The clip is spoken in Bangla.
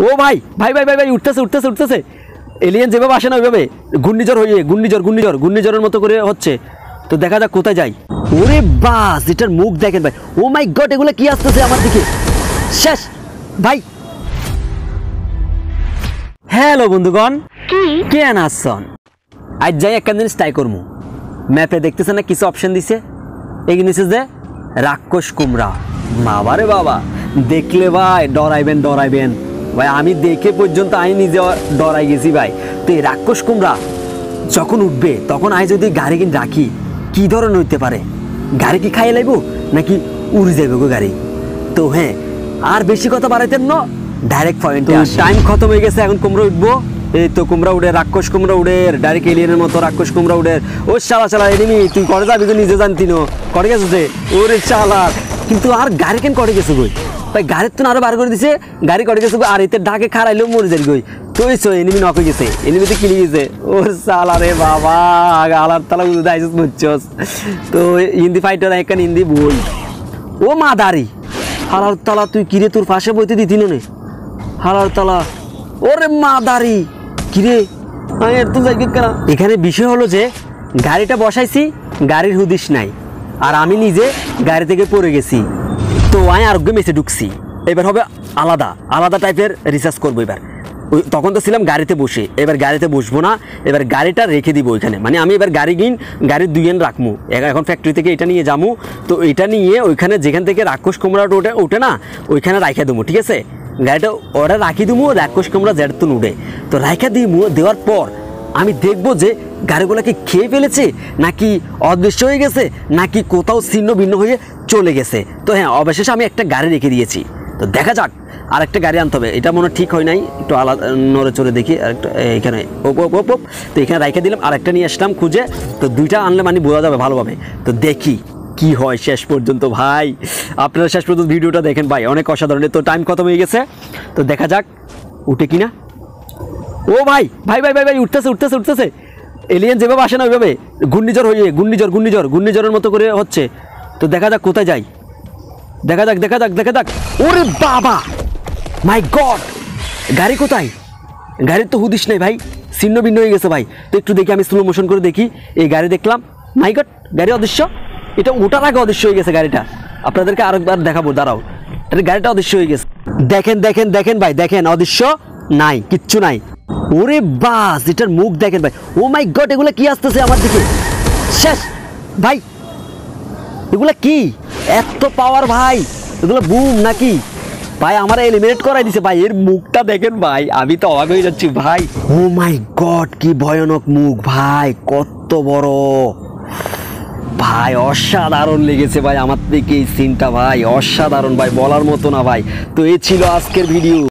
ও ভাই ভাই ভাই ভাই ভাই উঠতেছে উঠতেছে উঠতেছে এলিয়েন যেভাবে আসে না ওইভাবে ঘূর্ণিঝড় হয়ে ঘূর্ণিঝড়ের মতো করে হচ্ছে। তো দেখা যাক কোথায় যাই। ওরে বাস, এটার মুখ দেখেন ভাই। ও মাই গড, এগুলো কি আসতেছে আমার দিকে। শেষ ভাই। হ্যালো বন্ধুগণ, কেন আসছেন? আজ যাই একটা জিনিস ট্রাই করবো। ম্যাপে দেখতেছেন না কিছু অপশন দিছে, এগিয়ে নিচে যে রাক্ষস কুমড়া। বাবা রে বাবা, দেখলে ভাই ডরাইবেন ডরাইবেন ভাই। আমি দেখে পর্যন্ত আমি নিজে ডরাই গেছি ভাই। তো এই রাক্ষস কুমড়া যখন উঠবে তখন আমি যদি গাড়ি কিনে রাখি, কি ধরনের হইতে পারে? গাড়ি কি খাইয়ে লাইব নাকি উড়ে যাইব গো গাড়ি? তো হ্যাঁ, আর বেশি কথা বাড়াইতেন না, ডাইরেক্ট পয়েন্টে। টাইম খতম হয়ে গেছে, এখন কুমড়া উঠবো। এই তো কুমড়া উড়ে, রাক্ষস কুমড়া উড়ে, ডাইরেক্ট এলিয়েনের মতো রাক্ষস কুমড়া উড়ে। ও শালা শালা এনিমি, তুই করে যাবি তো নিজে জানতি না করে গেছে যে। ওরে শালা, কিন্তু আর গাড়ি কেন করে গেছে গই ভাই? গাড়ির তো আরো বার করে দিছে, গাড়ি করে গেছে আর এতে ডাকে খারাইলেও মরে যাই গই। তো এনিমি নক হয়ে গেছে, এনিমিতে কিনে গেছে। ওর শালা রে বাবা, আলার তালা বুঝতে আইসিস বুঝছস। তো হিন্দি ফাইটার একখান হিন্দি বই। ও মা দাঁড়ি হালার তালা, তুই কিরে তোর পাশে বইতে দিতি নে হালার তালা। ওরে মা দাঁড়ি কিরে, তো যাই কেন? এখানে বিষয় হলো যে গাড়িটা বসাইছি, গাড়ির হুদিস নাই, আর আমি নিজে গাড়ি থেকে পড়ে গেছি। তো আমি আরোগ্য মেসে ঢুকছি। এবার হবে আলাদা আলাদা টাইপের রিসার্চ করবো। এবার তখন তো ছিলাম গাড়িতে বসে, এবার গাড়িতে বসবো না, এবার গাড়িটা রেখে দিব ওইখানে। মানে আমি এবার গাড়ির দুইয়েন রাখবো। এখন ফ্যাক্টরি থেকে এটা নিয়ে যাবো। তো এটা নিয়ে ওইখানে যেখান থেকে রাক্ষস কুমড়াটা ওঠে না, ওইখানে রাখা দেবো। ঠিক আছে, গাড়িটা ওরা রাখি দেবো, রাক্ষস কুমড়া যেরতুন উঠে। তো রাখা দিব, দেওয়ার পর আমি দেখবো যে গাড়িগুলোকে খেয়ে ফেলেছে নাকি অদৃশ্য হয়ে গেছে নাকি কোথাও ছিন্ন ভিন্ন হয়ে চলে গেছে। তো হ্যাঁ, অবশেষে আমি একটা গাড়ি রেখে দিয়েছি। তো দেখা যাক, আর একটা গাড়ি আনতে হবে। এটা মনে ঠিক হয় নাই, একটু আলাদা নড়ে চড়ে দেখি। আরেকটা এখানে তো এখানে রেখে দিলাম, আর একটা নিয়ে আসলাম খুঁজে। তো দুইটা আনলে মানে বোঝা যাবে ভালোভাবে। তো দেখি কি হয় শেষ পর্যন্ত ভাই। আপনারা শেষ পর্যন্ত ভিডিওটা দেখেন ভাই, অনেক অসাধারণ। তো টাইম খতম হয়ে গেছে, তো দেখা যাক উঠে কিনা। ও ভাই ভাই ভাই ভাই ভাই উঠতেছে উঠতেছে উঠতেছে এলিয়েন যেভাবে আসে না ওইভাবে ঘূর্ণিঝড় হয়ে ঘূর্ণিঝড়ের মতো করে হচ্ছে। তো দেখা যাক কোথায় যাই। দেখা যাক দেখা যাক দেখা যাক। ওরে বাবা, মাই গড, গাড়ি কোথায়? গাড়ির তো হুদিস নেই ভাই, ছিন্ন ভিন্ন হয়ে গেছে ভাই। তো একটু দেখি, আমি স্লো মোশন করে দেখি। এই গাড়ি দেখলাম, মাই গড, গাড়ি অদৃশ্য। এটা ওটার আগে অদৃশ্য হয়ে গেছে গাড়িটা। আপনাদেরকে আরেকবার দেখাবো, দাঁড়াও। এটা গাড়িটা অদৃশ্য হয়ে গেছে। দেখেন দেখেন দেখেন ভাই, দেখেন অদৃশ্য নাই, কিচ্ছু নাই। ওরে বাস, এটার মুখ দেখেন ভাই। ও মাই গড, এগুলো কি আসতেছে আমার দিকে। শেষ ভাই, এগুলা কি এত পাওয়ার ভাই? এগুলো বুম নাকি ভাই? আমার এলিমিনেট করাই দিছে ভাই। এর মুখটা দেখেন ভাই, আমি তো অবাক হয়ে যাচ্ছি ভাই। ও মাই গড, কি ভয়ানক মুখ ভাই, কত বড় ভাই। অসাধারণ লেগেছে ভাই আমার থেকে এই সিনটা ভাই, অসাধারণ ভাই, বলার মতো না ভাই। তো এই ছিল আজকের ভিডিও।